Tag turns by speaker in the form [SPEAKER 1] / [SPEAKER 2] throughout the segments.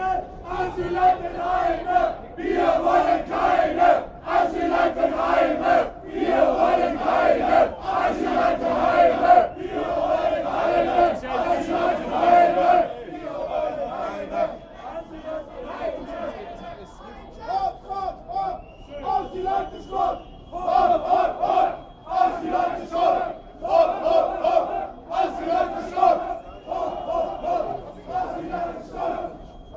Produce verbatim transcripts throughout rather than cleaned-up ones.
[SPEAKER 1] keine Asylantenheime! Wir wollen keine Asylantenheime! Wir wollen keine Asylantenheime! Wir wollen keine Asylantenheime! Wir wollen keine Asylantenheime! Hopp, hopp, hopp! Auf die Landesstadt! Hopp, hopp, hopp! Auf die Landesstadt! Hopp, hopp, hopp! Auf die Landesstadt! Hopp, hopp, hopp! Auf die Landesstadt!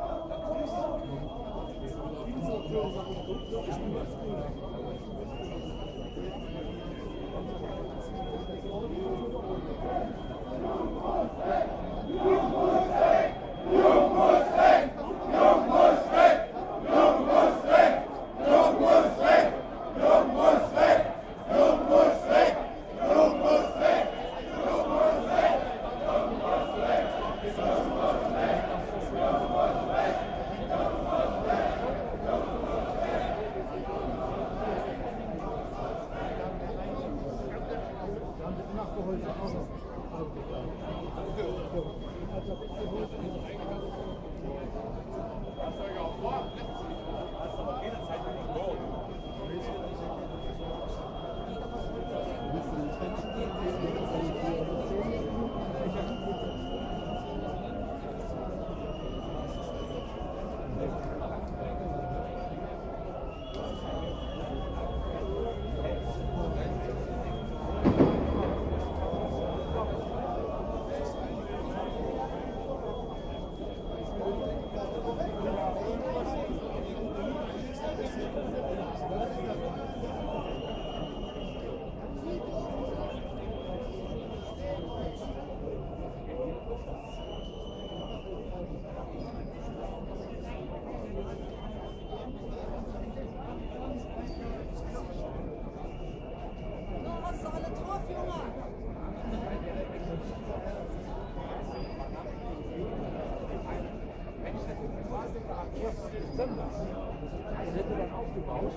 [SPEAKER 2] Dezember. Das wird dann aufgebaut.